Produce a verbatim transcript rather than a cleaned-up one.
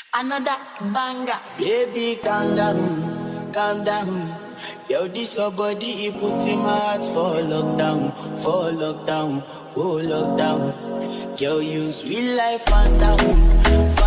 Another banger. Baby, calm down, calm down. Yo, this your body, it put in my heart for lockdown, for lockdown, oh lockdown. Yo, you sweet life, Fanta,